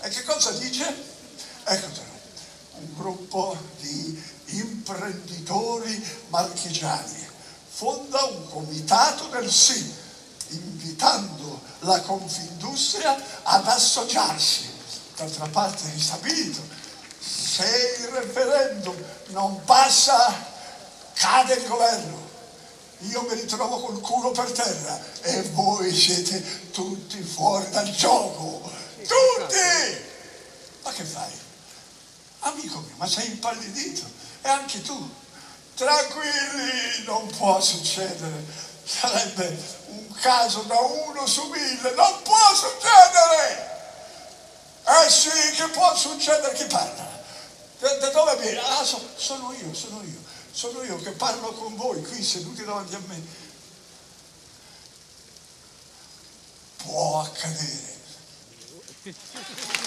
E che cosa dice? Ecco, un gruppo di imprenditori marchigiani fonda un comitato del sì, invitando la Confindustria ad associarsi. D'altra parte è stabilito, se il referendum non passa, cade il governo. Io mi ritrovo col culo per terra e voi siete tutti fuori dal gioco. Tutti! Ma che fai? Amico mio, ma sei impallidito. E anche tu. Tranquilli, non può succedere. Sarebbe un caso da 1 su 1000. Non può succedere! Eh sì, che può succedere? Chi parla? Da dove vieni? Ah, sono io. Sono io che parlo con voi qui seduti davanti a me. Può accadere.